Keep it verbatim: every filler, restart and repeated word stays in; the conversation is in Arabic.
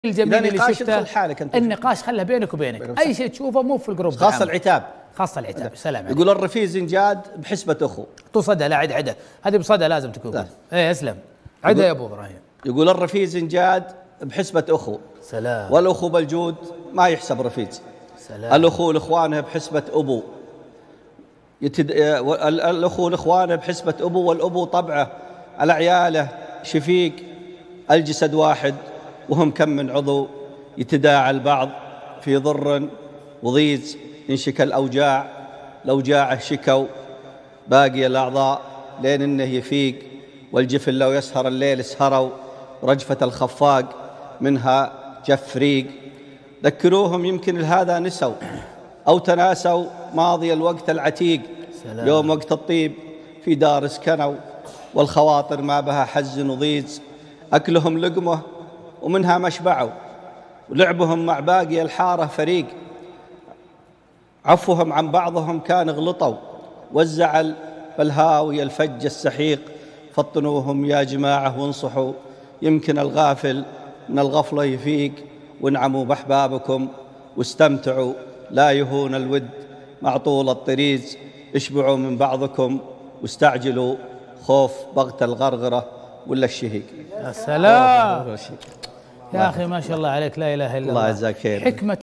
الجميل اللي شفته النقاش خله بينك وبينك، اي شيء تشوفه مو في الجروب، خاصة العتاب، خاصة العتاب. سلام عليك. يقول الرفيق زنجاد بحسبة اخو. تصدى لا عد عده، هذه بصدى لازم تكون. ايه اسلم عده يا ابو ابراهيم. يقول الرفيق زنجاد بحسبة اخو. سلام. والاخو بالجود ما يحسب رفيق. سلام. الاخو لاخوانه بحسبة ابو. يتد... الاخو لاخوانه بحسبة ابو، والابو طبعه على عياله شفيق. الجسد واحد وهم كم من عضو، يتداعى البعض في ضر وضيز. إن شكى الأوجاع الأوجاع شكوا، باقي الأعضاء لين إنه يفيق. والجفن لو يسهر الليل سهروا، رجفة الخفاق منها جف ريق. ذكروهم يمكن لهذا نسوا أو تناسوا ماضي الوقت العتيق. سلام. يوم وقت الطيب في دار سكنوا، والخواطر ما بها حز وضيز. أكلهم لقمة ومنها مشبعوا، ولعبهم مع باقي الحارة فريق. عفوهم عن بعضهم كان غلطوا، والزعل فالهاوي الفج السحيق. فطنوهم يا جماعة وانصحوا، يمكن الغافل من الغفلة يفيق. وانعموا بأحبابكم واستمتعوا، لا يهون الود مع طول الطريز. اشبعوا من بعضكم واستعجلوا، خوف بغت الغرغرة ولا الشهيق. يا سلام يا أخي، ما شاء الله عليك، لا إله إلا الله. الله يجزاك خير. حكمة